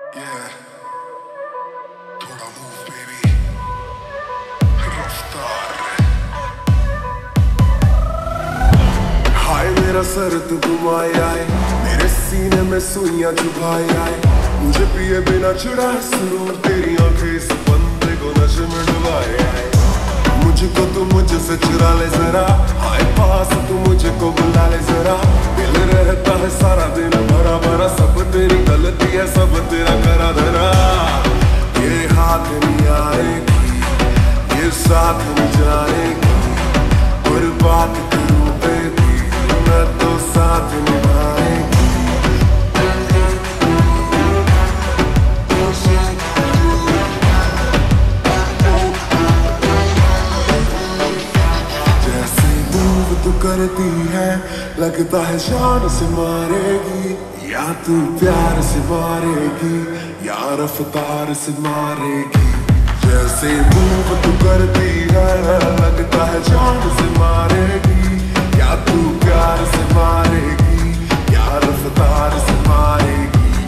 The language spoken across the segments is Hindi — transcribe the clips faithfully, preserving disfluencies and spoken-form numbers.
Yeah, थोड़ा move baby, रफ्तार। हाय मेरा सर तू घुमाए आए, मेरे सीने में सुइयां चुभाए आए, मुझे पिए बिना चुड़ा सुरूर, तेरी आंखें इस बंदे को नशे में डुबाए आए। मुझको तू मुझसे चुरा ले जरा, हाय पास तू मुझे को बुला ले जरा, दिल रहता है सारा दिन भरा भरा, सब तेरी गलती है सब तेरा करा धरा। ये हाथ नहीं आएगी, ये साथ नहीं जाएगी, और बात करूं बेबी मैं तो साथ निभाएगी। तू करती है लगता है जान से मारेगी, या तू प्यार से मारेगी या रफ्तार से मारेगी। जैसे मूव तू करती है लगता है जान से मारेगी, या तू प्यार से मारेगी या रफ्तार से मारेगी।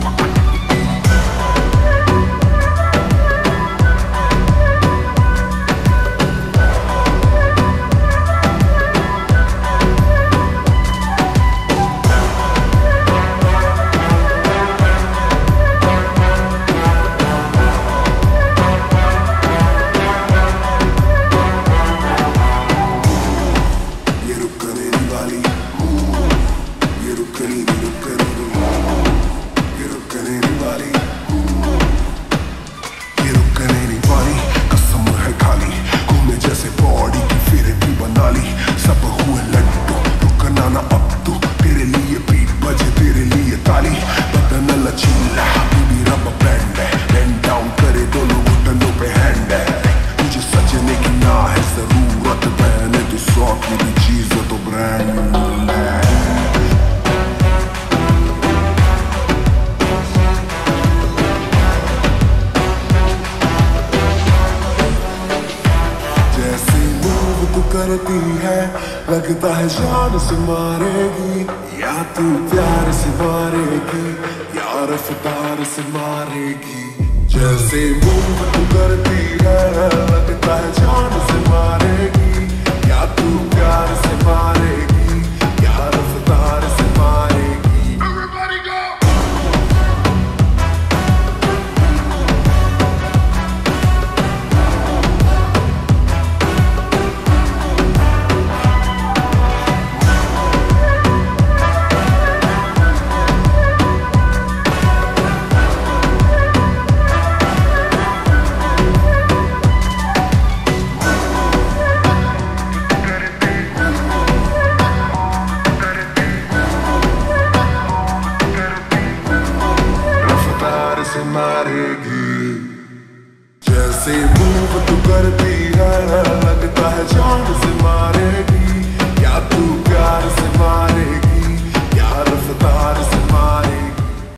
करती है लगता है जान से मारेगी, या तू प्यार से मारेगी या रफ्तार से मारेगी। जैसे मूव तू करती है लगता है जान से मारेगी, या तू प्यार से मारेगी।